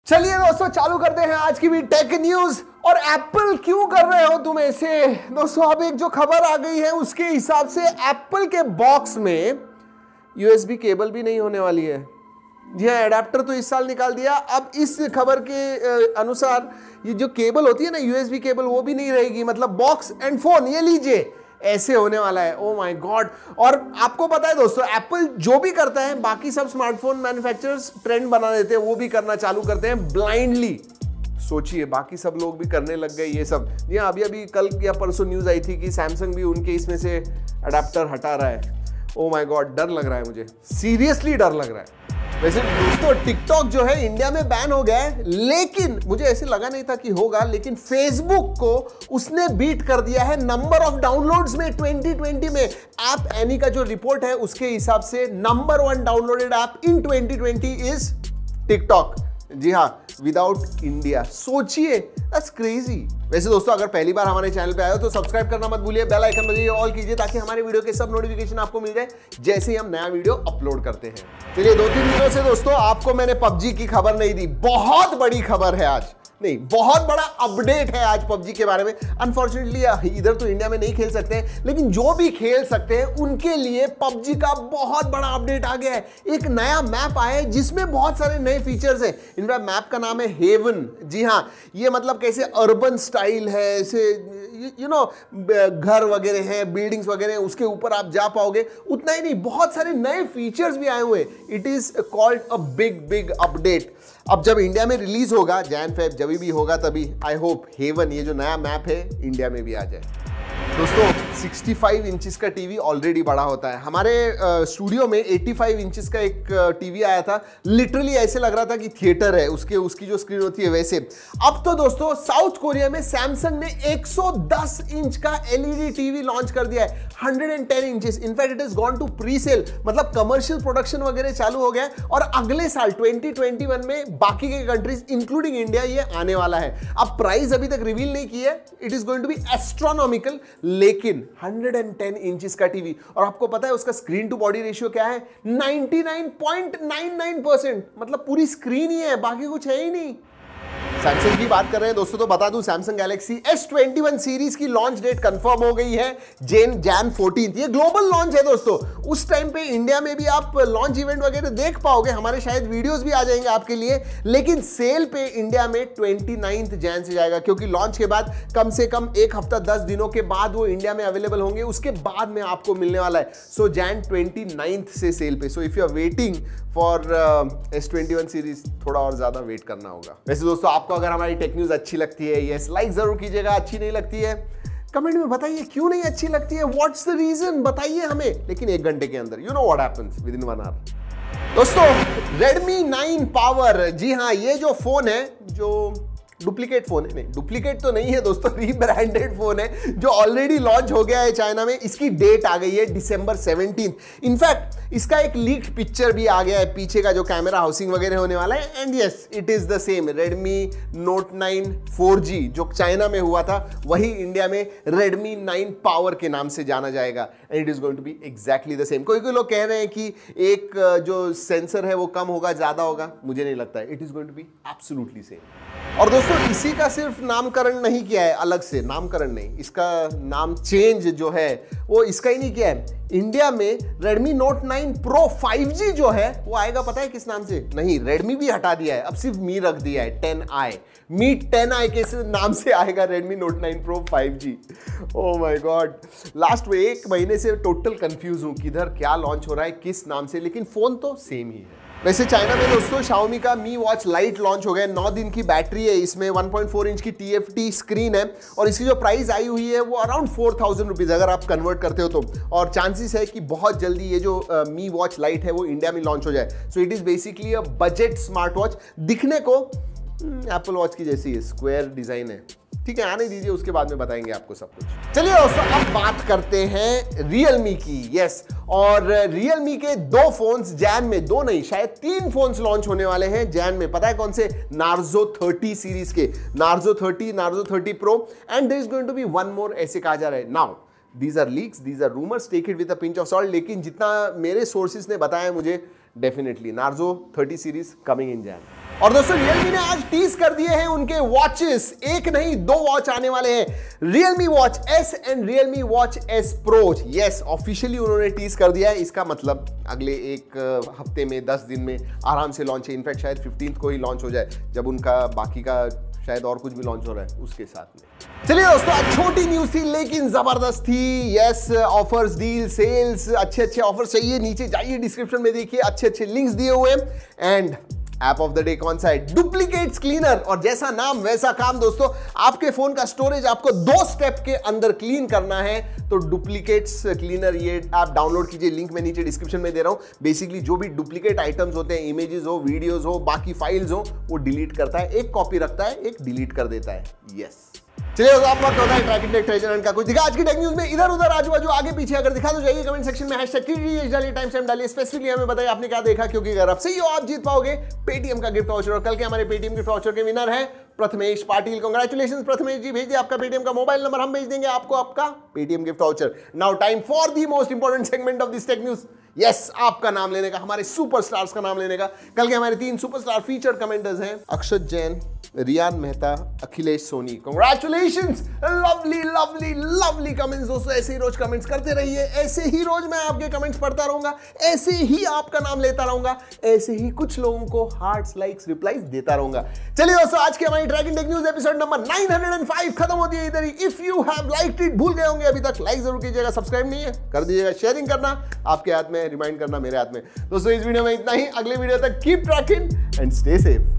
चलिए दोस्तों चालू करते हैं आज की भी टेक न्यूज। और एप्पल क्यों कर रहे हो तुम ऐसे दोस्तों? अब एक जो खबर आ गई है उसके हिसाब से एप्पल के बॉक्स में यूएसबी केबल भी नहीं होने वाली है। जी हाँ, एडाप्टर तो इस साल निकाल दिया। अब इस खबर के अनुसार ये जो केबल होती है ना यूएसबी केबल, वो भी नहीं रहेगी। मतलब बॉक्स एंड फोन, ये लीजिए, ऐसे होने वाला है। Oh my god. और आपको पता है दोस्तों, एप्पल जो भी करता है बाकी सब स्मार्टफोन मैन्युफैक्चरर्स ट्रेंड बना देते हैं, वो भी करना चालू करते हैं ब्लाइंडली। सोचिए, बाकी सब लोग भी करने लग गए ये सब। जी हाँ, अभी कल या परसों न्यूज आई थी कि सैमसंग भी उनके इसमें से अडेप्टर हटा रहा है। ओ माय गॉड, डर लग रहा है मुझे, सीरियसली डर लग रहा है। वैसे दोस्तों टिकटॉक जो है इंडिया में बैन हो गया है, लेकिन मुझे ऐसे लगा नहीं था कि होगा, लेकिन फेसबुक को उसने बीट कर दिया है नंबर ऑफ डाउनलोड्स में 2020 में। ऐप एनी का जो रिपोर्ट है उसके हिसाब से number 1 downloaded app in 2020 is TikTok. जी हाँ, विदाउट इंडिया। सोचिए, दैट्स क्रेजी। वैसे दोस्तों अगर पहली बार हमारे चैनल पे आए हो तो सब्सक्राइब करना मत भूलिए, बेल आइकन बजाइए, ऑल कीजिए, ताकि हमारे वीडियो के सब नोटिफिकेशन आपको मिल जाए जैसे ही हम नया वीडियो अपलोड करते हैं। चलिए, 2-3 दिनों से दोस्तों आपको मैंने पबजी की खबर नहीं दी। बहुत बड़ी खबर है आज, नहीं बहुत बड़ा अपडेट है आज पबजी के बारे में। अनफॉर्चुनेटली इधर तो इंडिया में नहीं खेल सकते हैं, लेकिन जो भी खेल सकते हैं उनके लिए पबजी का बहुत बड़ा अपडेट आ गया है। एक नया मैप आया है जिसमें बहुत सारे नए फीचर्स हैं। इनका मैप का नाम है हेवन। जी हाँ, ये मतलब कैसे अर्बन स्टाइल है, ऐसे यू नो घर वगैरह हैं, बिल्डिंग्स वगैरह हैं, उसके ऊपर आप जा पाओगे। उतना ही नहीं, बहुत सारे नए फीचर्स भी आए हुए। It is called a big update. अब जब इंडिया में रिलीज होगा, जैन फेब जब भी होगा, तभी आई होप हेवन, ये जो नया मैप है, इंडिया में भी आ जाए। दोस्तों 65 इंचेस का टीवी ऑलरेडी बड़ा होता है। हमारे स्टूडियो में 85 इंचेस का एक टीवी आया था, लिटरली ऐसे लग रहा था कि थिएटर है, उसकी जो स्क्रीन होती है वैसे। अब तो दोस्तों साउथ कोरिया में सैमसंग ने 110 इंच का एलईडी टीवी लॉन्च कर दिया है, 110 inches. In fact it is gone to pre sale, मतलब कमर्शियल प्रोडक्शन वगैरह चालू हो गया है। और अगले साल 2021 में बाकी के कंट्रीज इंक्लूडिंग इंडिया ये आने वाला है। अब प्राइस अभी तक रिवील नहीं की है, it is going to be astronomical, लेकिन 110 इंचेस का टीवी। और आपको पता है उसका स्क्रीन टू बॉडी रेशियो क्या है? 99.99%। मतलब पूरी स्क्रीन ही है, बाकी कुछ है ही नहीं। सैमसंग की बात कर रहे हैं दोस्तों, तो बता दूं सैमसंग गैलेक्सी S21 सीरीज की लॉन्च डेट कंफर्म हो गई है, जैन 14। ये ग्लोबल लॉन्च है दोस्तों। उस टाइम पे इंडिया में भी आप लॉन्च इवेंट वगैरह देख पाओगे, हमारे शायद वीडियोस भी आ जाएंगे आपके लिए। लेकिन सेल पे इंडिया में 29 जैन से जाएगा, क्योंकि लॉन्च के बाद कम से कम 1 हफ्ता 10 दिनों के बाद वो इंडिया में अवेलेबल होंगे, उसके बाद में आपको मिलने वाला है। सो जैन 29 से सेल पे। So if you are waiting for S21 series, थोड़ा और ज्यादा वेट करना होगा। वैसे दोस्तों आपको अगर हमारी टेक न्यूज अच्छी लगती है, यस लाइक जरूर कीजिएगा। अच्छी नहीं लगती है कमेंट में बताइए क्यों नहीं अच्छी लगती है, व्हाट्स द रीजन, बताइए हमें। लेकिन 1 घंटे के अंदर, you know what happens with in 1 hour. दोस्तों Redmi 9 पावर, जी हाँ, ये जो फोन है, जो डुप्लीकेट फोन है, नहीं डुप्लीकेट तो नहीं है दोस्तों, रीब्रांडेड फोन है जो ऑलरेडी लॉन्च हो गया है चाइना में। इसकी डेट आ गई है December 17। इनफैक्ट इसका एक लीक्ड पिक्चर भी आ गया है, पीछे का जो कैमरा हाउसिंग वगैरह होने वाला है। And yes, it is the same Redmi Note 9 4G जो चाइना में हुआ था, वही इंडिया में Redmi 9 पावर के नाम से जाना जाएगा। And it is going to be exactly the same. कोई लोग कह रहे हैं कि एक जो सेंसर है वो कम होगा, ज्यादा होगा, मुझे नहीं लगता है। It is going to be absolutely same. और दोस्तों इसी का सिर्फ नामकरण नहीं किया है, अलग से नामकरण नहीं, इसका नाम चेंज जो है वो इसका ही नहीं किया है। इंडिया में Redmi Note 9 Pro 5G जो है वो आएगा, पता है किस नाम से? नहीं, Redmi भी हटा दिया है, अब सिर्फ मी रख दिया है, 10i। मी 10i के नाम से आएगा Redmi Note 9 Pro 5G। Oh my god, last 1 महीने से टोटल कंफ्यूज हूं किधर क्या लॉन्च हो रहा है, किस नाम से, लेकिन फोन तो सेम ही है। वैसे चाइना में दोस्तों Xiaomi का Mi Watch Lite लॉन्च हो गया, 9 दिन की बैटरी है इसमें, 1.4 इंच की TFT स्क्रीन है, और इसकी जो प्राइस आई हुई है वो अराउंड 4000 रुपीज अगर आप कन्वर्ट करते हो तो। और चांसेस है कि बहुत जल्दी ये जो Mi Watch Lite है वो इंडिया में लॉन्च हो जाए। So it is basically a budget smart watch. दिखने को एप्पल वॉच की जैसी है, स्क्वायर डिजाइन है, ठीक है, आने दीजिए, उसके बाद में बताएंगे आपको सब कुछ। चलिए दोस्तों अब बात करते हैं Realme की। यस, और Realme के 2 फोन्स जैन में, 2 नहीं शायद 3 फोन्स लॉन्च होने वाले हैं जैन में। पता है कौन से? Narzo 30 सीरीज के, Narzo 30, Narzo 30 Pro, and there is going to be 1 more, ऐसे कहा जा रहा है। Now these are leaks, these are rumours, take it with a pinch of salt. लेकिन जितना मेरे सोर्सेज ने बताया मुझे, definitely Narzo 30 series coming in Jan. और दोस्तों Realme ने आज टीज कर दिए हैं उनके वॉचेस, एक नहीं 2 वॉच आने वाले हैं, Realme Watch S and Realme Watch S Pro। Yes, officially उन्होंने टीज कर दिया है। इसका मतलब अगले एक हफ्ते में 10 दिन में आराम से लॉन्च है। इनफैक्ट शायद 15th को ही लॉन्च हो जाए, जब उनका बाकी का शायद और कुछ भी लॉन्च हो रहा है उसके साथ में। चलिए दोस्तों, आज छोटी न्यूज थी लेकिन जबरदस्त थी। यस, ऑफर्स, डील, सेल्स, अच्छे ऑफर्स चाहिए, नीचे जाइए, डिस्क्रिप्शन में देखिए, अच्छे लिंक्स दिए हुए हैं। And app of the day कौन सा है? Duplicates cleaner. और जैसा नाम वैसा काम दोस्तों, आपके फोन का स्टोरेज आपको 2 स्टेप के अंदर क्लीन करना है। तो डुप्लीकेट्स क्लीनर ये ऐप डाउनलोड कीजिए, लिंक मैं नीचे डिस्क्रिप्शन में दे रहा हूं। बेसिकली जो भी डुप्लीकेट आइटम्स होते हैं, इमेजेस हो, वीडियोस हो, बाकी फाइल्स हो, वो डिलीट करता है। एक कॉपी रखता है, एक डिलीट कर देता है। यस, चलिए तो आप वक्त होता है ट्रैकिंग टेक ट्रेजर हंट का। कुछ दिखा आज की टेक न्यूज में इधर उधर आजू बाजू आगे पीछे अगर दिखा तो जाइए कमेंट सेक्शन में #TTH डालिए, टाइम स्टैम्प डालिए, स्पेसिफिकली हमें बताइए आपने क्या देखा, क्योंकि अगर आप सही हो आप जीत पाओगे पेटीएम का गिफ्ट वाउचर। और कल के हमारे पेटीएम गिफ्ट वाउचर के विनर है प्रथमेश पाटिल। कांग्रेचुलेशंस प्रथमेश जी, भेजिए आपका पेटीएम का मोबाइल नंबर, हम भेज देंगे आपको आपका Paytm gift voucher. Now time for the most important segment of this tech news. Yes, आपका नाम लेने का, हमारे सुपरस्टार्स का नाम लेने का। कल के हमारे 3 सुपरस्टार फीचर्ड कमेंटर्स हैं Akshat Jain, Riyan Mehta, Akhilesh Soni. Congratulations, lovely lovely lovely comments दोस्तों। ऐसे ही रोज कमेंट्स करते रहिए, ऐसे ही रोज मैं आपके कमेंट्स पढ़ता रहूंगा, ऐसे ही आपका नाम लेता रहूंगा, ऐसे ही कुछ लोगों को हार्ट्स, लाइक्स, रिप्लाईज देता रहूंगा। चलिए दोस्तों, आज की हमारी tracking tech news episode number 905 खत्म होती है इधर ही। If you have liked it, भूल गए होंगे अभी तक, लाइक जरूर कीजिएगा, सब्सक्राइब नहीं है कर दीजिएगा, शेयरिंग करना आपके हाथ में, रिमाइंड करना मेरे हाथ में। दोस्तों इस वीडियो में इतना ही, अगले वीडियो तक keep tracking and stay safe.